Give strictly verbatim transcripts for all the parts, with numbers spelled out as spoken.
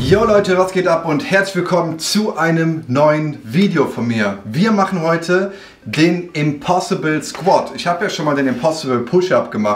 Yo Leute, was geht ab und herzlich willkommen zu einem neuen Video von mir. Wir machen heute den Impossible Squat. Ich habe ja schon mal den Impossible Push-Up gemacht.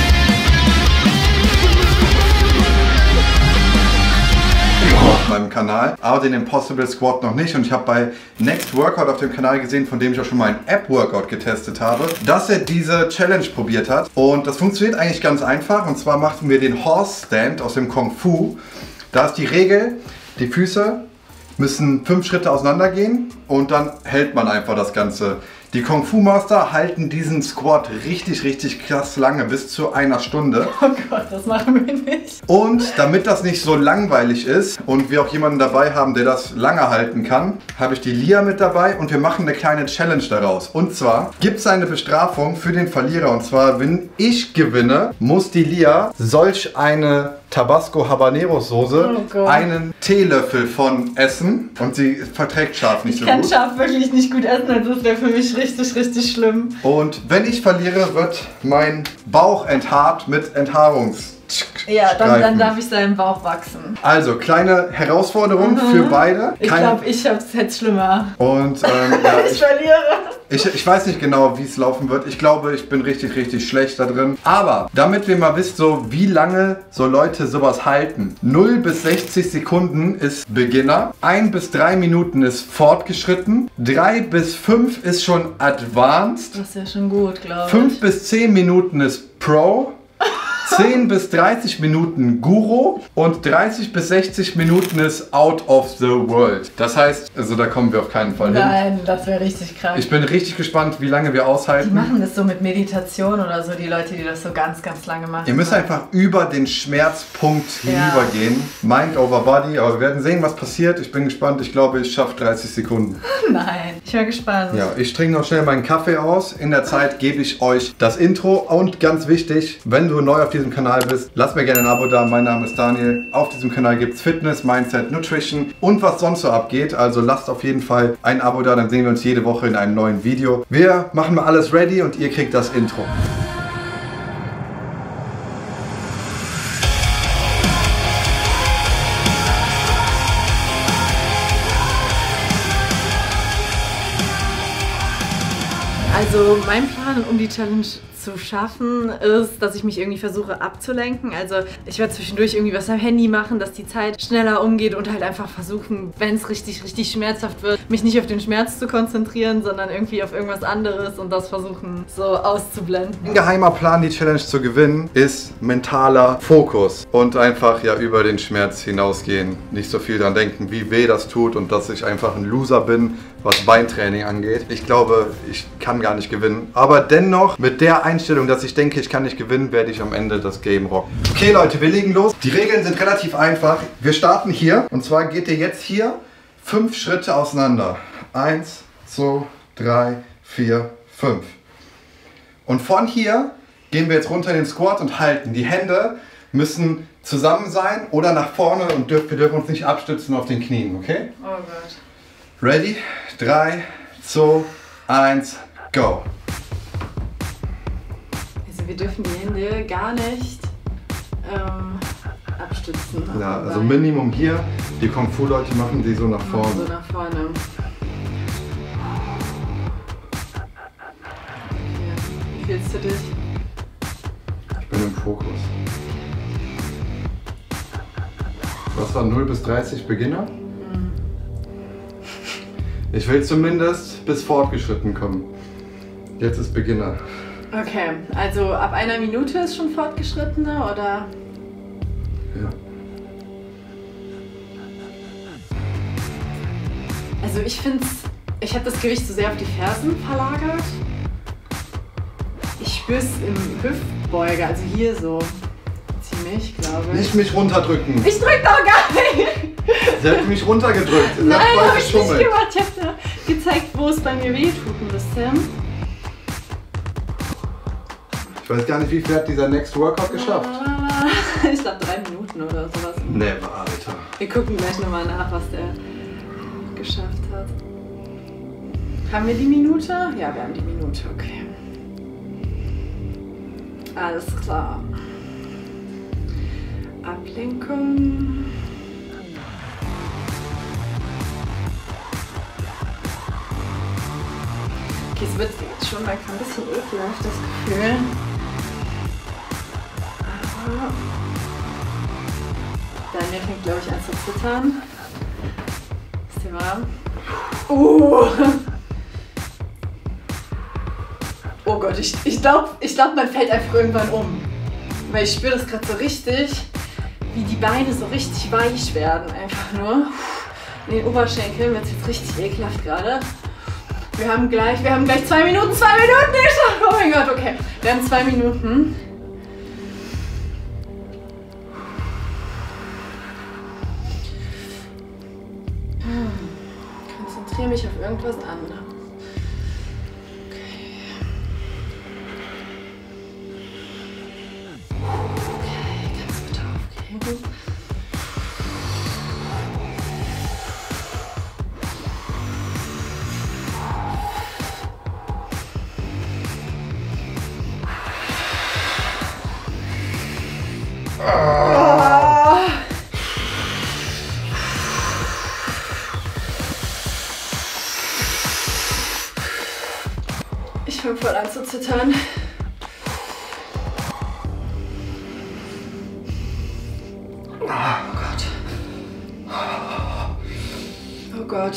Auf meinem Kanal, aber den Impossible Squat noch nicht, und ich habe bei Next Workout auf dem Kanal gesehen, von dem ich auch schon mal ein App-Workout getestet habe, dass er diese Challenge probiert hat, und das funktioniert eigentlich ganz einfach. Und zwar machen wir den Horse Stand aus dem Kung Fu. Da ist die Regel, die Füße müssen fünf Schritte auseinander gehen und dann hält man einfach das Ganze. Die Kung Fu Master halten diesen Squat richtig, richtig krass lange, bis zu einer Stunde. Oh Gott, das machen wir nicht. Und damit das nicht so langweilig ist und wir auch jemanden dabei haben, der das lange halten kann, habe ich die Lia mit dabei und wir machen eine kleine Challenge daraus. Und zwar gibt es eine Bestrafung für den Verlierer. Und zwar, wenn ich gewinne, muss die Lia solch eine Tabasco Habanero Soße oh einen Teelöffel von essen, und sie verträgt scharf nicht ich so gut. gut. Ich kann scharf wirklich nicht gut essen, also das wäre für mich richtig, richtig schlimm. Und wenn ich verliere, wird mein Bauch enthaart mit Enthaarungs. Ja, dann, dann darf ich seinen Bauch wachsen. Also, kleine Herausforderung mhm. für beide. Ich glaube, ich habe es jetzt schlimmer. Und ähm, ja, ich, ich verliere. Ich, ich weiß nicht genau, wie es laufen wird. Ich glaube, ich bin richtig, richtig schlecht da drin. Aber damit wir mal wisst, so wie lange so Leute sowas halten. null bis sechzig Sekunden ist Beginner. ein bis drei Minuten ist fortgeschritten. drei bis fünf ist schon Advanced. Das ist ja schon gut, glaube ich. fünf bis zehn Minuten ist Pro. zehn bis dreißig Minuten Guru und dreißig bis sechzig Minuten ist Out of the World. Das heißt, also da kommen wir auf keinen Fall hin. Nein, das wäre richtig krank. Ich bin richtig gespannt, wie lange wir aushalten. Die machen das so mit Meditation oder so, die Leute, die das so ganz, ganz lange machen. Ihr müsst einfach über den Schmerzpunkt hinübergehen. Ja. Mind over Body. Aber wir werden sehen, was passiert. Ich bin gespannt. Ich glaube, ich schaffe dreißig Sekunden. Nein, ich bin gespannt. Ja, ich trinke noch schnell meinen Kaffee aus. In der Zeit gebe ich euch das Intro. Und ganz wichtig, wenn du neu auf diesem Kanal bist, lass mir gerne ein Abo da. Mein Name ist Daniel. Auf diesem Kanal gibt es Fitness, Mindset, Nutrition und was sonst so abgeht. Also lasst auf jeden Fall ein Abo da, dann sehen wir uns jede Woche in einem neuen Video. Wir machen mal alles ready und ihr kriegt das Intro. Also mein Plan, um die Challenge zu schaffen, ist, dass ich mich irgendwie versuche abzulenken. Also ich werde zwischendurch irgendwie was am Handy machen, dass die Zeit schneller umgeht, und halt einfach versuchen, wenn es richtig, richtig schmerzhaft wird, mich nicht auf den Schmerz zu konzentrieren, sondern irgendwie auf irgendwas anderes und das versuchen so auszublenden. Ein geheimer Plan, die Challenge zu gewinnen, ist mentaler Fokus und einfach ja über den Schmerz hinausgehen. Nicht so viel dran denken, wie weh das tut und dass ich einfach ein Loser bin, was Beintraining angeht. Ich glaube, ich kann gar nicht gewinnen. Aber dennoch, mit der Einstellung, dass ich denke, ich kann nicht gewinnen, werde ich am Ende das Game rocken. Okay Leute, wir legen los. Die Regeln sind relativ einfach. Wir starten hier. Und zwar geht ihr jetzt hier fünf Schritte auseinander. Eins, zwei, drei, vier, fünf. Und von hier gehen wir jetzt runter in den Squat und halten. Die Hände müssen zusammen sein oder nach vorne, und dürf, wir dürfen uns nicht abstützen auf den Knien, okay? Oh Gott. Ready? drei, zwei, eins, go! Also wir dürfen die Hände gar nicht ähm, abstützen. Ja, also Minimum hier. Die Kung Fu Leute machen die so nach vorne. So nach vorne. Okay. Wie fühlst du dich? Ich bin im Fokus. Was war null bis dreißig Beginner? Ich will zumindest bis fortgeschritten kommen. Jetzt ist Beginner. Okay, also ab einer Minute ist schon fortgeschrittene, oder? Ja. Also ich finde, ich habe das Gewicht zu sehr auf die Fersen verlagert. Ich spüre es im Hüftbeuger, also hier so ziemlich, glaube ich. Nicht mich runterdrücken. Ich drück doch gar nicht! Sie hat mich runtergedrückt. Nein, hab ich nicht gemacht. Ich hab dir gezeigt, wo es bei mir weh tut ein bisschen. Ich weiß gar nicht, wie viel hat dieser Next Workout geschafft. Ich glaube drei Minuten oder sowas. Never, Alter. Wir gucken gleich nochmal nach, was der geschafft hat. Haben wir die Minute? Ja, wir haben die Minute, okay. Alles klar. Ablenkung. es wird schon langsam ein bisschen ekelhaft, das Gefühl. Aber Daniel fängt, glaube ich, an zu zittern. Ist dir warm? Uh. Oh Gott, ich, ich glaube, ich glaub, man fällt einfach irgendwann um. Weil ich spüre das gerade so richtig, wie die Beine so richtig weich werden. Einfach nur. In den Oberschenkeln wird es jetzt richtig ekelhaft gerade. Wir haben gleich, wir haben gleich zwei Minuten, zwei Minuten, ich, oh mein Gott, okay. Wir haben zwei Minuten. Konzentriere mich auf irgendwas anderes. Okay. Okay, kannst du bitte aufgeben? Ich fange voll an zu zittern. Oh Gott. Oh Gott.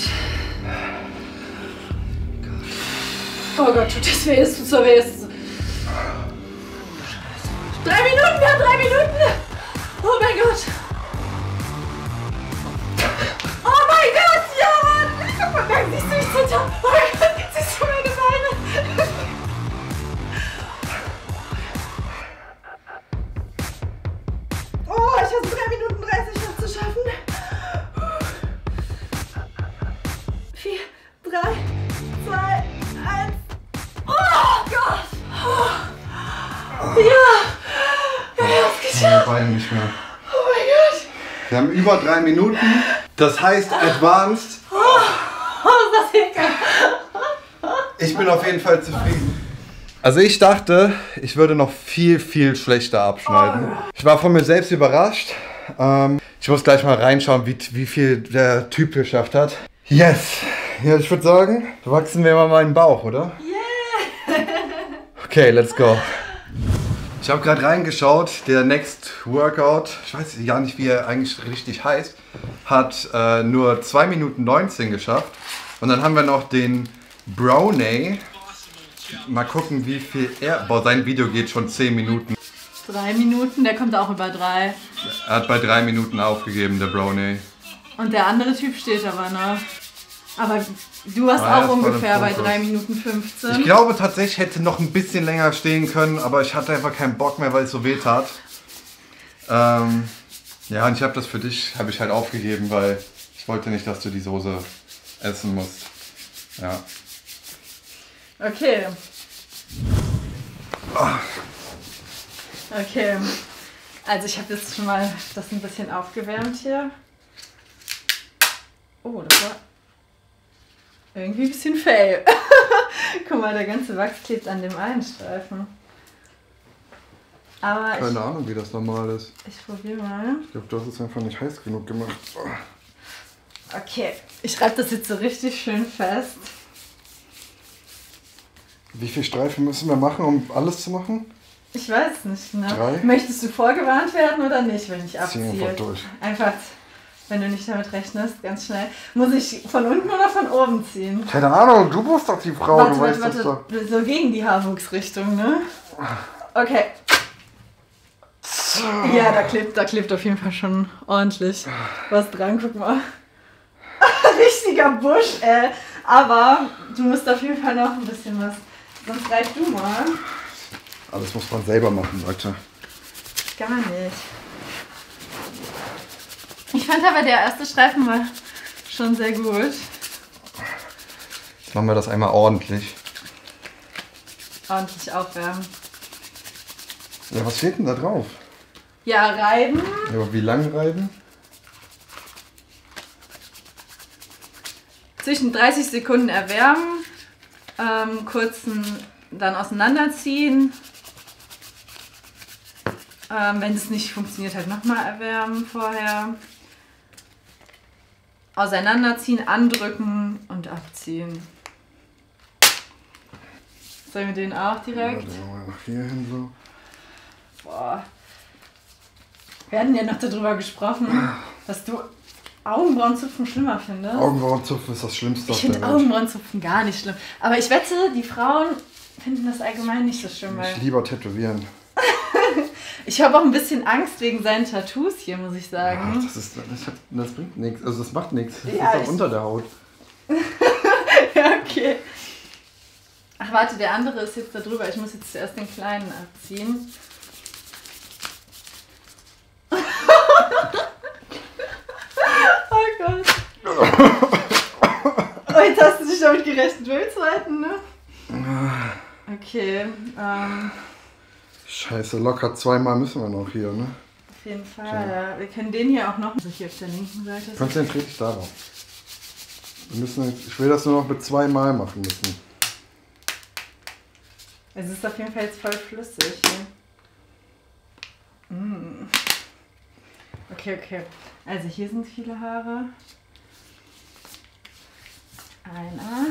Oh Gott, tut das weh, es tut so weh. Es tut so. Drei Minuten, wir haben drei Minuten! Oh mein Gott! Oh mein Gott, ja! Guck mal, merken, siehst du, ich zitter! Oh mein Gott, siehst du meine Beine? Oh, ich habe drei Minuten dreißig noch zu schaffen. Vier, drei, zwei, eins. Oh Gott! Oh. Ja! Meine Beine nicht mehr. Oh mein Gott! Wir haben über drei Minuten. Das heißt Advanced. Oh, oh ist das ekelhaft. Ich bin auf jeden Fall zufrieden. Also ich dachte, ich würde noch viel, viel schlechter abschneiden. Ich war von mir selbst überrascht. Ähm, ich muss gleich mal reinschauen, wie, wie viel der Typ geschafft hat. Yes! Ja, ich würde sagen, wachsen wir mal meinen Bauch, oder? Yeah! Okay, let's go. Ich habe gerade reingeschaut, der Next Workout, ich weiß gar nicht, wie er eigentlich richtig heißt, hat äh, nur zwei Minuten neunzehn geschafft. Und dann haben wir noch den Brownie. Mal gucken, wie viel er... Boah, sein Video geht schon zehn Minuten. Drei Minuten, der kommt auch über drei. Er hat bei drei Minuten aufgegeben, der Brownie. Und der andere Typ steht aber noch. Aber du warst Ah, auch ungefähr bei drei Minuten fünfzehn. Ich glaube tatsächlich, hätte noch ein bisschen länger stehen können, aber ich hatte einfach keinen Bock mehr, weil es so weh tat. Ähm, ja, und ich habe das für dich, habe ich halt aufgegeben, weil ich wollte nicht, dass du die Soße essen musst. Ja. Okay. Okay. Also ich habe jetzt schon mal das ein bisschen aufgewärmt hier. Oh, das war irgendwie ein bisschen fail. Guck mal, der ganze Wachs klebt an dem einen Streifen. Aber Keine ich, Ahnung, wie das normal ist. ich probiere mal. Ich glaube, du hast es einfach nicht heiß genug gemacht. Okay, ich reibe das jetzt so richtig schön fest. Wie viele Streifen müssen wir machen, um alles zu machen? Ich weiß nicht, ne? Drei? Möchtest du vorgewarnt werden oder nicht, wenn ich Zieh abziehe? einfach durch. Einfach, wenn du nicht damit rechnest, ganz schnell. Muss ich von unten oder von oben ziehen? Keine Ahnung, du bist doch die Frau, warte, du warte, weißt das warte, doch. so gegen die Haarwuchsrichtung, ne? Okay. Ja, da klebt, da klebt auf jeden Fall schon ordentlich was dran, guck mal. Richtiger Busch, ey. Aber du musst auf jeden Fall noch ein bisschen was. Sonst reich du mal. Alles muss man selber machen, Leute. Gar nicht. Ich fand aber der erste Streifen war schon sehr gut. Jetzt machen wir das einmal ordentlich. Ordentlich aufwärmen. Ja, was steht denn da drauf? Ja, reiben. Ja, aber wie lang reiben? Zwischen dreißig Sekunden erwärmen. Ähm, kurzen dann auseinanderziehen. Ähm, wenn es nicht funktioniert, halt nochmal erwärmen vorher. Auseinanderziehen, andrücken und abziehen. Sollen wir den auch direkt? Ja, dann mal nach hier hin so. Boah. Wir hatten ja noch darüber gesprochen, dass du Augenbrauenzupfen schlimmer findest. Augenbrauenzupfen ist das Schlimmste. Ich finde Augenbrauenzupfen gar nicht schlimm. Aber ich wette, die Frauen finden das allgemein nicht so schlimm. Ich lieber tätowieren. Ich habe auch ein bisschen Angst wegen seinen Tattoos hier, muss ich sagen. Ach, das, ist, das, hat, das bringt nichts. Also das macht nichts. Das ja, ist auch unter der Haut. Ja, okay. Ach warte, der andere ist jetzt da drüber. Ich muss jetzt zuerst den kleinen abziehen. Oh Gott. Oh, jetzt hast du dich damit gerechnet beim zweiten, ne? Okay. Ähm, Scheiße, locker zweimal müssen wir noch hier, ne? auf jeden Fall, ja. Wir können den hier auch noch. Also hier auf der linken Seite. Konzentrier dich darauf. Wir müssen, ich will das nur noch mit zweimal machen müssen. Es ist auf jeden Fall jetzt voll flüssig. Ne? Mm. Okay, okay. Also hier sind viele Haare. Einer.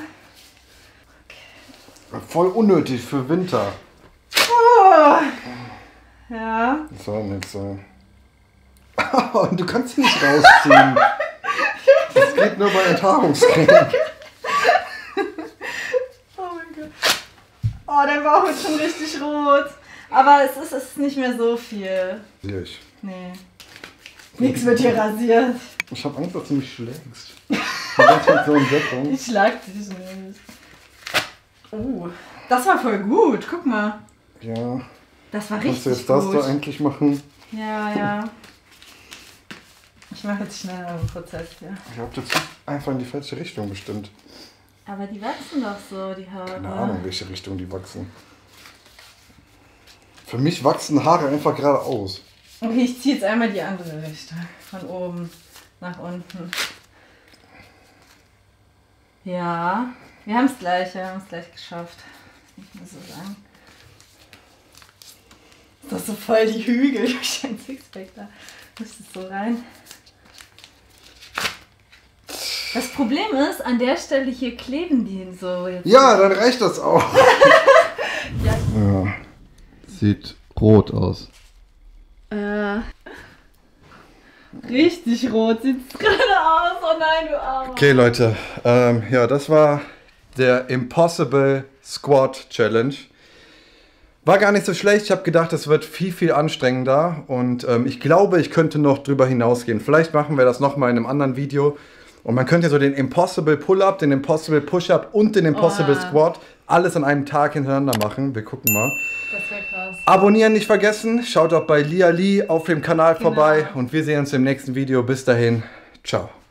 Okay. Voll unnötig für Winter. Oh. Ja. Das soll nicht sein. Und du kannst sie nicht rausziehen. Das geht nur bei Enthaarungscreme. Oh mein Gott. Oh, dein Bauch ist schon richtig rot. Aber es ist, es ist nicht mehr so viel. Sehe ich. Nee. Nichts wird hier rasiert. Ich habe Angst, dass du mich schlägst. Das mit so einem Deckung. Ich schlag dich nicht. Oh, das war voll gut. Guck mal. Ja. Das war Kannst richtig du jetzt gut. das da eigentlich machen? Ja, ja. Ich mache jetzt schnell einen Prozess hier. Ich habe jetzt einfach in die falsche Richtung bestimmt. Aber die wachsen doch so, die Haare. Keine Ahnung, welche Richtung die wachsen. Für mich wachsen Haare einfach geradeaus. Okay, ich ziehe jetzt einmal die andere Richtung. Von oben nach unten. Ja, wir haben es gleich, wir haben es gleich geschafft. Ich muss so sagen. Ist doch so voll die Hügel durch ein Sixpack da. Muss das so rein. Das Problem ist, an der Stelle hier kleben die so. Jetzt Ja, dann reicht das auch. ja. Ja. Sieht rot aus. Äh, richtig rot sieht es gerade aus. Oh nein, du Armer. Okay, Leute. Ähm, ja, das war der Impossible Squat Challenge. War gar nicht so schlecht. Ich habe gedacht, es wird viel, viel anstrengender. Und ähm, ich glaube, ich könnte noch drüber hinausgehen. Vielleicht machen wir das nochmal in einem anderen Video. Und man könnte so den Impossible Pull-Up, den Impossible Push-Up und den Impossible Oh. Squat alles an einem Tag hintereinander machen. Wir gucken mal. Das wäre krass. Abonnieren nicht vergessen. Schaut auch bei Lia Lee auf dem Kanal Genau. vorbei. Und wir sehen uns im nächsten Video. Bis dahin. Ciao.